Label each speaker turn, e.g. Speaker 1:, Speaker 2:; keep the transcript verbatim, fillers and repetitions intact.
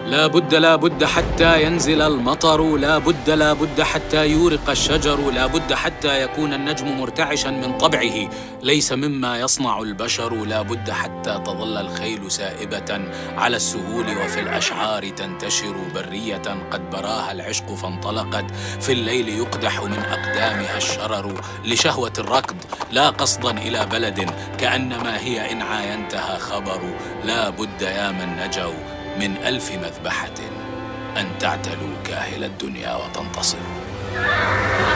Speaker 1: لا بد لا بد حتى ينزل المطر، لا بد لا بد حتى يورق الشجر، لا بد حتى يكون النجم مرتعشا من طبعه ليس مما يصنع البشر، لا بد حتى تظل الخيل سائبة على السهول وفي الأشعار تنتشر، برية قد براها العشق فانطلقت، في الليل يقدح من أقدامها الشرر، لشهوة الركض لا قصدا إلى بلد، كأنما هي إن عاينتها خبر. لا بد يا من نجوا من ألف مذبحة أن تعتلوا كاهل الدنيا وتنتصروا.